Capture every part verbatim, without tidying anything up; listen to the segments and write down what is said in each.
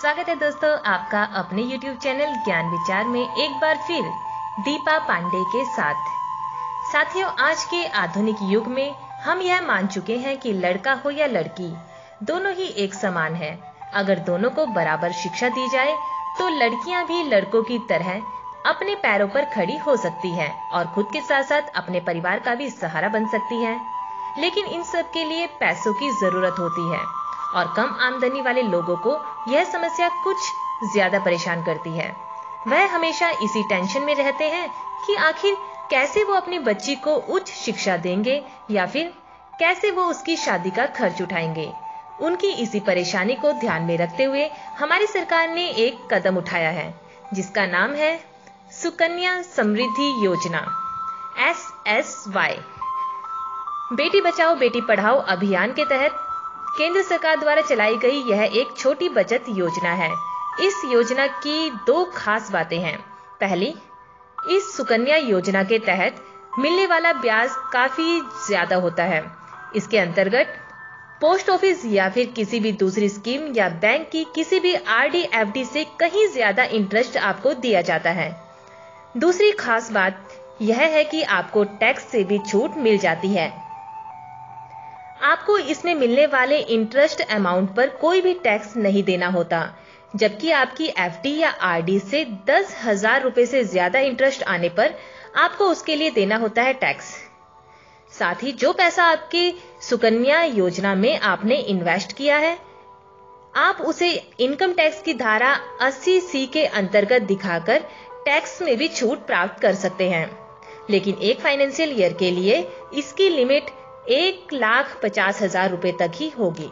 स्वागत है दोस्तों आपका अपने YouTube चैनल ज्ञान विचार में एक बार फिर दीपा पांडे के साथ। साथियों, आज के आधुनिक युग में हम यह मान चुके हैं कि लड़का हो या लड़की, दोनों ही एक समान है। अगर दोनों को बराबर शिक्षा दी जाए तो लड़कियां भी लड़कों की तरह अपने पैरों पर खड़ी हो सकती हैं और खुद के साथ साथ अपने परिवार का भी सहारा बन सकती हैं। लेकिन इन सब के लिए पैसों की जरूरत होती है और कम आमदनी वाले लोगों को यह समस्या कुछ ज्यादा परेशान करती है। वह हमेशा इसी टेंशन में रहते हैं कि आखिर कैसे वो अपनी बच्ची को उच्च शिक्षा देंगे या फिर कैसे वो उसकी शादी का खर्च उठाएंगे। उनकी इसी परेशानी को ध्यान में रखते हुए हमारी सरकार ने एक कदम उठाया है जिसका नाम है सुकन्या समृद्धि योजना S S Y. Beti Bachao Beti Padhao अभियान के तहत केंद्र सरकार द्वारा चलाई गई यह एक छोटी बचत योजना है। इस योजना की दो खास बातें हैं। पहली, इस सुकन्या योजना के तहत मिलने वाला ब्याज काफी ज्यादा होता है। इसके अंतर्गत पोस्ट ऑफिस या फिर किसी भी दूसरी स्कीम या बैंक की किसी भी आरडी एफडी से कहीं ज्यादा इंटरेस्ट आपको दिया जाता है। दूसरी खास बात यह है कि आपको टैक्स से भी छूट मिल जाती है। आपको इसमें मिलने वाले इंटरेस्ट अमाउंट पर कोई भी टैक्स नहीं देना होता, जबकि आपकी एफडी या आरडी से दस हजार रुपए से ज्यादा इंटरेस्ट आने पर आपको उसके लिए देना होता है टैक्स। साथ ही जो पैसा आपके सुकन्या योजना में आपने इन्वेस्ट किया है, आप उसे इनकम टैक्स की धारा अस्सी सी के अंतर्गत दिखाकर टैक्स में भी छूट प्राप्त कर सकते हैं। लेकिन एक फाइनेंशियल ईयर के लिए इसकी लिमिट एक लाख पचास हजार रुपए तक ही होगी।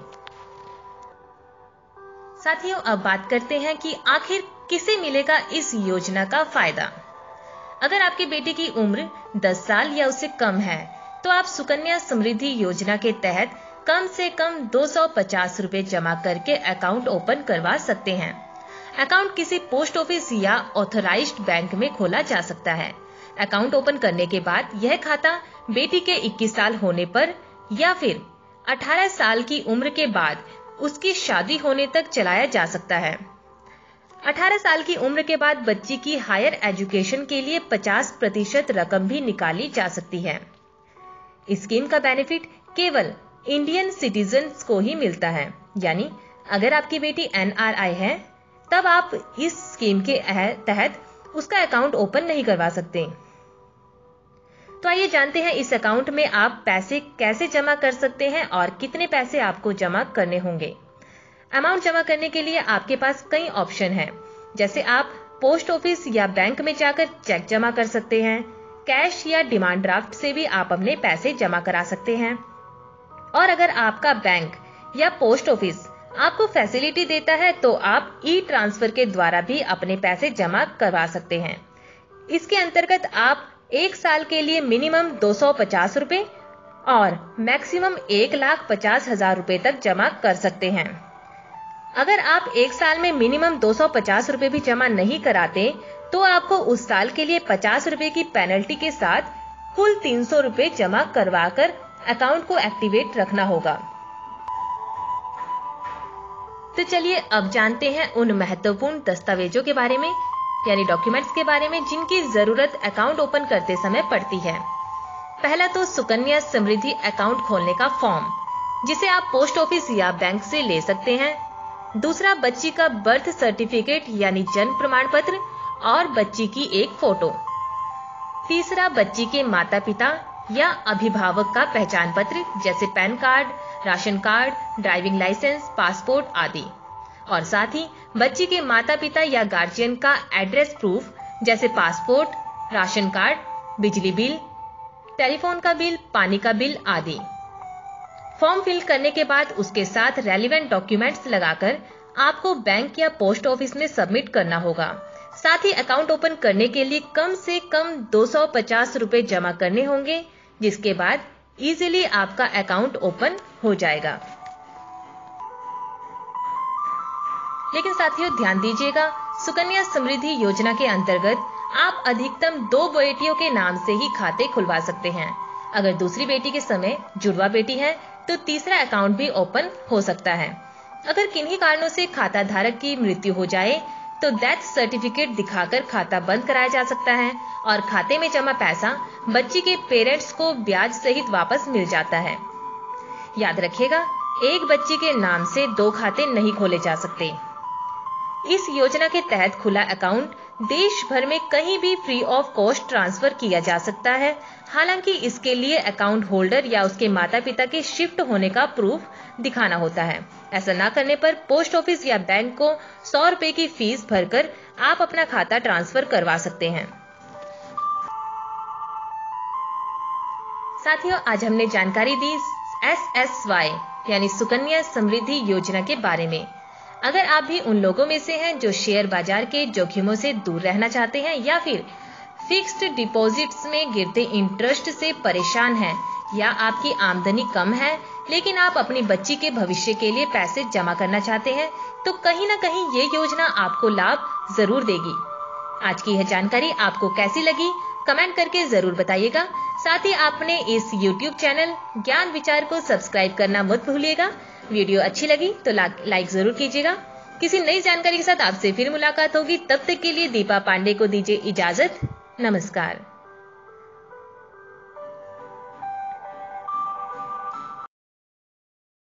साथियों, अब बात करते हैं कि आखिर किसे मिलेगा इस योजना का फायदा। अगर आपके बेटे की उम्र दस साल या उससे कम है तो आप सुकन्या समृद्धि योजना के तहत कम से कम दो सौ पचास रुपए जमा करके अकाउंट ओपन करवा सकते हैं। अकाउंट किसी पोस्ट ऑफिस या ऑथराइज्ड बैंक में खोला जा सकता है। अकाउंट ओपन करने के बाद यह खाता बेटी के इक्कीस साल होने पर या फिर अठारह साल की उम्र के बाद उसकी शादी होने तक चलाया जा सकता है। अठारह साल की उम्र के बाद बच्ची की हायर एजुकेशन के लिए पचास प्रतिशत रकम भी निकाली जा सकती है। इस स्कीम का बेनिफिट केवल इंडियन सिटीजन्स को ही मिलता है, यानी अगर आपकी बेटी एन आर आई है तब आप इस स्कीम के तहत उसका अकाउंट ओपन नहीं करवा सकते। तो आइए जानते हैं इस अकाउंट में आप पैसे कैसे जमा कर सकते हैं और कितने पैसे आपको जमा करने होंगे। अमाउंट जमा करने के लिए आपके पास कई ऑप्शन हैं, जैसे आप पोस्ट ऑफिस या बैंक में जाकर चेक जमा कर सकते हैं। कैश या डिमांड ड्राफ्ट से भी आप अपने पैसे जमा करा सकते हैं। और अगर आपका बैंक या पोस्ट ऑफिस आपको फैसिलिटी देता है तो आप ई ट्रांसफर के द्वारा भी अपने पैसे जमा करवा सकते हैं। इसके अंतर्गत आप एक साल के लिए मिनिमम दो सौ पचास रुपए और मैक्सिमम एक लाख पचास हजार रुपए तक जमा कर सकते हैं। अगर आप एक साल में मिनिमम दो सौ पचास रुपए भी जमा नहीं कराते तो आपको उस साल के लिए पचास रुपए की पेनल्टी के साथ कुल तीन सौ रुपए जमा करवाकर अकाउंट को एक्टिवेट रखना होगा। तो चलिए अब जानते हैं उन महत्वपूर्ण दस्तावेजों के बारे में, यानी डॉक्यूमेंट्स के बारे में जिनकी जरूरत अकाउंट ओपन करते समय पड़ती है। पहला तो सुकन्या समृद्धि अकाउंट खोलने का फॉर्म, जिसे आप पोस्ट ऑफिस या बैंक से ले सकते हैं। दूसरा, बच्ची का बर्थ सर्टिफिकेट यानी जन्म प्रमाण पत्र और बच्ची की एक फोटो। तीसरा, बच्ची के माता पिता या अभिभावक का पहचान पत्र जैसे PAN card, ration card, driving licence, passport आदि। और साथ ही बच्ची के माता पिता या गार्जियन का एड्रेस प्रूफ जैसे पासपोर्ट, राशन कार्ड, बिजली बिल, टेलीफोन का बिल, पानी का बिल आदि। फॉर्म फिल करने के बाद उसके साथ रेलेवेंट डॉक्यूमेंट्स लगाकर आपको बैंक या पोस्ट ऑफिस में सबमिट करना होगा। साथ ही अकाउंट ओपन करने के लिए कम से कम दो सौ पचास रुपए जमा करने होंगे, जिसके बाद इजीली आपका अकाउंट ओपन हो जाएगा। लेकिन साथियों ध्यान दीजिएगा, सुकन्या समृद्धि योजना के अंतर्गत आप अधिकतम दो बेटियों के नाम से ही खाते खुलवा सकते हैं। अगर दूसरी बेटी के समय जुड़वा बेटी है तो तीसरा अकाउंट भी ओपन हो सकता है। अगर किन्हीं कारणों से खाता धारक की मृत्यु हो जाए तो डेथ सर्टिफिकेट दिखाकर खाता बंद कराया जा सकता है और खाते में जमा पैसा बच्ची के पेरेंट्स को ब्याज सहित वापस मिल जाता है। याद रखिएगा, एक बच्ची के नाम से दो खाते नहीं खोले जा सकते। इस योजना के तहत खुला अकाउंट देश भर में कहीं भी फ्री ऑफ कॉस्ट ट्रांसफर किया जा सकता है। हालांकि इसके लिए अकाउंट होल्डर या उसके माता पिता के शिफ्ट होने का प्रूफ दिखाना होता है। ऐसा ना करने पर पोस्ट ऑफिस या बैंक को सौ रुपए की फीस भरकर आप अपना खाता ट्रांसफर करवा सकते हैं। साथियों, आज हमने जानकारी दी एस एस वाई यानी सुकन्या समृद्धि योजना के बारे में। अगर आप भी उन लोगों में से हैं जो शेयर बाजार के जोखिमों से दूर रहना चाहते हैं या फिर फिक्स्ड डिपॉजिट्स में गिरते इंटरेस्ट से परेशान हैं, या आपकी आमदनी कम है लेकिन आप अपनी बच्ची के भविष्य के लिए पैसे जमा करना चाहते हैं, तो कहीं ना कहीं ये योजना आपको लाभ जरूर देगी। आज की यह जानकारी आपको कैसी लगी कमेंट करके जरूर बताइएगा। साथ ही आपने इस यूट्यूब चैनल ज्ञान विचार को सब्सक्राइब करना मत भूलिएगा। वीडियो अच्छी लगी तो लाइक जरूर कीजिएगा। किसी नई जानकारी के साथ आपसे फिर मुलाकात होगी। तब तक के लिए दीपा पांडे को दीजिए इजाजत। नमस्कार।